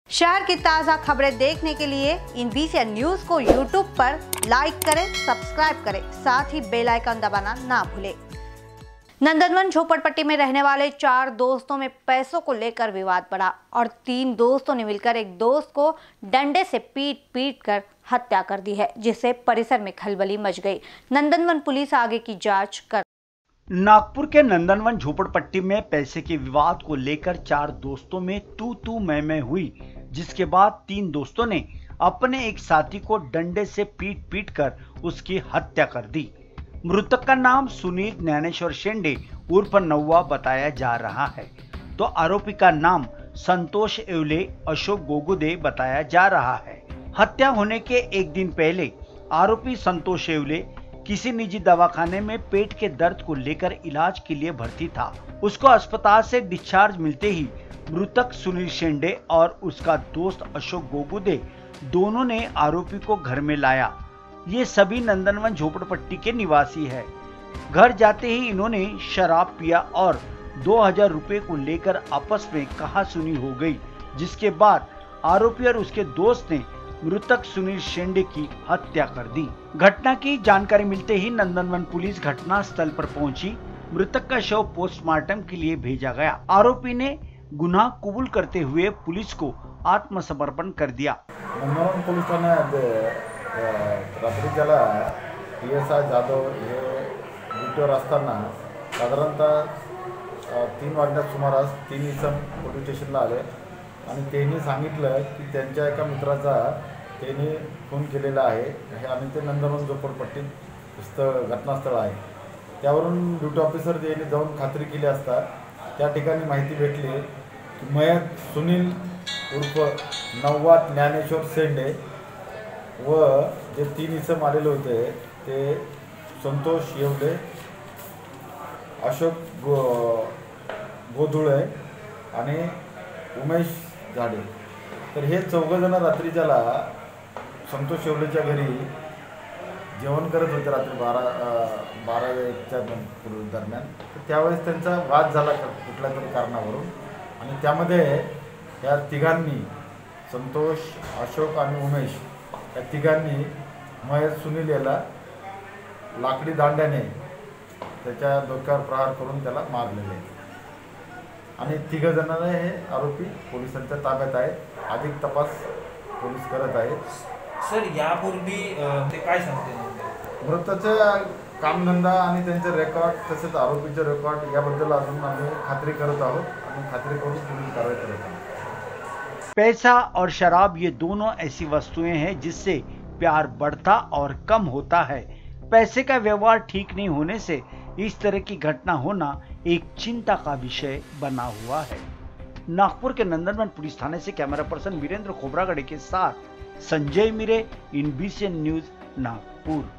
शहर की ताज़ा खबरें देखने के लिए इन BCN न्यूज़ को YouTube पर लाइक करें, सब्सक्राइब करें, साथ ही बेल आइकन दबाना ना भूलें। नंदनवन झोपड़पट्टी में रहने वाले 4 दोस्तों में पैसों को लेकर विवाद बढ़ा और 3 दोस्तों ने मिलकर एक दोस्त को डंडे से पीट कर हत्या कर दी है, जिससे परिसर में खलबली मच गई। नंदनवन पुलिस आगे की जांच कर। नागपुर के नंदनवन झोपड़पट्टी में पैसे के विवाद को लेकर 4 दोस्तों में तू मैं हुई, जिसके बाद 3 दोस्तों ने अपने एक साथी को डंडे से पीट कर उसकी हत्या कर दी। मृतक का नाम सुनील ज्ञानेश्वर शेंडे उर्फ नौवा बताया जा रहा है, तो आरोपी का नाम संतोष येवले अशोक गोगुदे बताया जा रहा है। हत्या होने के एक दिन पहले आरोपी संतोष येवले किसी निजी दवाखाने में पेट के दर्द को लेकर इलाज के लिए भर्ती था। उसको अस्पताल से डिस्चार्ज मिलते ही मृतक सुनील शेंडे और उसका दोस्त अशोक गोगुदे दोनों ने आरोपी को घर में लाया। ये सभी नंदनवन झोपड़पट्टी के निवासी है। घर जाते ही इन्होंने शराब पिया और 2000 रुपए को लेकर आपस में कहासुनी हो गई, जिसके बाद आरोपी और उसके दोस्त ने मृतक सुनील शेंडे की हत्या कर दी। घटना की जानकारी मिलते ही नंदनवन पुलिस घटना स्थल पर पहुंची। मृतक का शव पोस्टमार्टम के लिए भेजा गया। आरोपी ने गुनाह कबूल करते हुए पुलिस को आत्मसमर्पण कर दिया। नंदनवन पुलिस ठाण्यात रात्रीच्याला PSI जाधव हे ड्युटीवर असताना साधारणतः 3 वाजण्याच्या सुमारास 3 इसम पोलीस स्टेशनला आले आणि त्यांनी सांगितलं की त्यांच्या एका मित्राचा त्यांनी फोन केलेला आहे आणि ते नंदनवन झोपडपट्टीत घटनास्थळ आहे। त्यावरून ड्युटी ऑफिसर यांनी जाऊन खात्री केली असता त्या ठिकाणी माहिती भेटली की मयत सुनील उर्फ नौवा ज्ञानेश्वर शेंडे व जे 3 इसम आलेले होते ते संतोष येवले, अशोक गोधुळे आणि उमेश झाडे, तर हे 4 जण रात्रीच्याला संतोष येवलेच्या घरी जेवण करत होते रात्री 12च्या दरम्यान। तर त्यावेळेस त्यांचा वाद झाला कुठल्या तरी कारणावरून आणि त्यामध्ये या तिघांनी संतोष, अशोक आणि उमेश या तिघांनी मयत सुनील याला लाकडी दांड्याने त्याच्या डोक्यावर प्रहार करून त्याला मारलेले आहे आणि 3 जणांना हे आरोपी पोलिसांच्या ताब्यात आहे। अधिक तपास पोलीस करत आहेत। सर, यापूर्वी ते काय सांगते मृताचा कामधंदा आणि त्यांचे रेकॉर्ड तसेच आरोपीचे रेकॉर्ड याबद्दल अजून आम्ही खात्री करत आहोत आणि खात्री करून पुढील कारवाई करत आहोत। पैसा और शराब ये दोनों ऐसी वस्तुएं हैं जिससे प्यार बढ़ता और कम होता है। पैसे का व्यवहार ठीक नहीं होने से इस तरह की घटना होना एक चिंता का विषय बना हुआ है। नागपुर के नंदनवन पुलिस थाने से कैमरा पर्सन वीरेंद्र खोबरागड़े के साथ Sanjay Mire, in BCN news Nagpur.